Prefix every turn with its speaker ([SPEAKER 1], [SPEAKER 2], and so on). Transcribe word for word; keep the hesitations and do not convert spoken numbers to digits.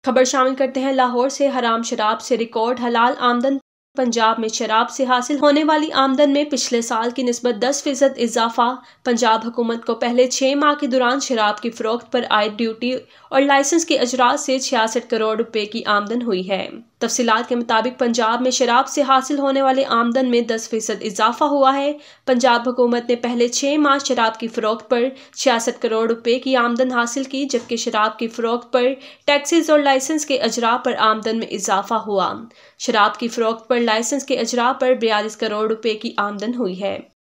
[SPEAKER 1] खबर शामिल करते हैं लाहौर से। हराम शराब से रिकॉर्ड हलाल आमदन। पंजाब में शराब से हासिल होने वाली आमदन में पिछले साल की निस्बत दस फीसद इजाफा। पंजाब हुकूमत को पहले छः माह के दौरान शराब की फरोख्त पर आयद ड्यूटी और लाइसेंस के अजरात से छियासठ करोड़ रुपए की आमदन हुई है। तफसीलात के मुताबिक पंजाब में शराब से हासिल होने वाले आमदन में दस फीसद इजाफा हुआ है। पंजाब हुकूमत ने पहले छः माह शराब की फरोख्त पर छियासठ करोड़ रुपए की आमदन हासिल की, जबकि शराब की फरोख्त पर टैक्सेस और लाइसेंस के अजरा पर आमदन में इजाफा हुआ। शराब की फरोख्त पर लाइसेंस के अजरा पर बयालीस करोड़ रुपए की आमदन हुई है।